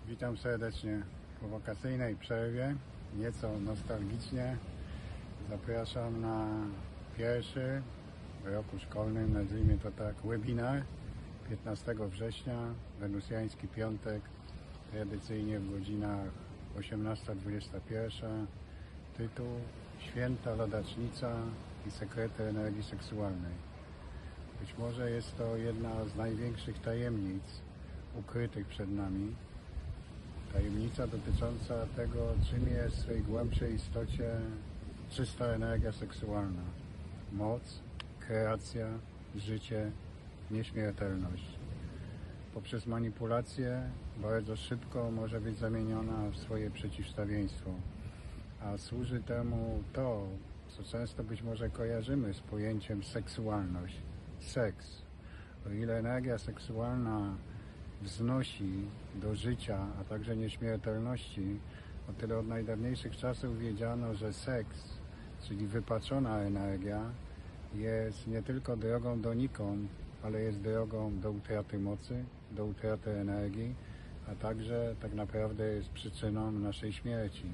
Witam serdecznie po wakacyjnej przerwie, nieco nostalgicznie. Zapraszam na pierwszy w roku szkolnym, nazwijmy to tak, webinar 15 września, wenusjański piątek, tradycyjnie w godzinach 18:21. Tytuł: Święta Ladacznica i sekrety energii seksualnej. Być może jest to jedna z największych tajemnic ukrytych przed nami. Tajemnica dotycząca tego, czym jest w swej głębszej istocie czysta energia seksualna. Moc, kreacja, życie, nieśmiertelność. Poprzez manipulację bardzo szybko może być zamieniona w swoje przeciwstawieństwo. A służy temu to, co często być może kojarzymy z pojęciem seksualność. Seks. O ile energia seksualna wznosi do życia, a także nieśmiertelności, o tyle od najdawniejszych czasów wiedziano, że seks, czyli wypaczona energia, jest nie tylko drogą donikąd, ale jest drogą do utraty mocy, do utraty energii, a także tak naprawdę jest przyczyną naszej śmierci.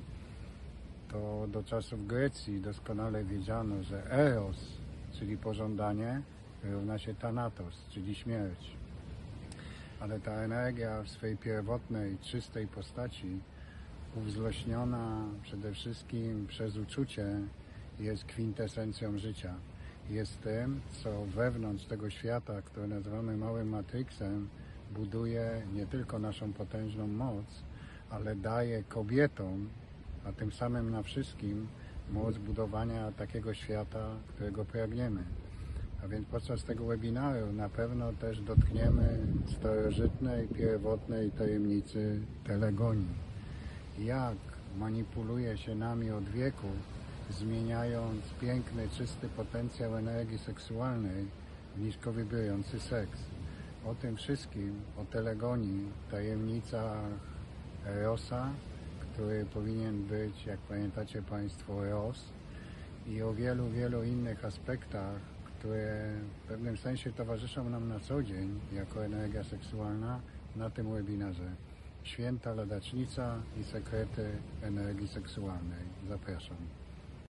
To do czasów Grecji doskonale wiedziano, że eros, czyli pożądanie, równa się thanatos, czyli śmierć. Ale ta energia w swej pierwotnej, czystej postaci, uwzlośniona przede wszystkim przez uczucie, jest kwintesencją życia. Jest tym, co wewnątrz tego świata, który nazywamy małym matryksem, buduje nie tylko naszą potężną moc, ale daje kobietom, a tym samym na wszystkim, moc budowania takiego świata, którego pragniemy. A więc podczas tego webinaru na pewno też dotkniemy starożytnej, pierwotnej tajemnicy telegonii. Jak manipuluje się nami od wieków, zmieniając piękny, czysty potencjał energii seksualnej w nisko wibrujący seks. O tym wszystkim, o telegonii, tajemnicach Erosa, który powinien być, jak pamiętacie Państwo, Eros, i o wielu, wielu innych aspektach, które w pewnym sensie towarzyszą nam na co dzień jako energia seksualna na tym webinarze. Święta Ladacznica i sekrety energii seksualnej. Zapraszam.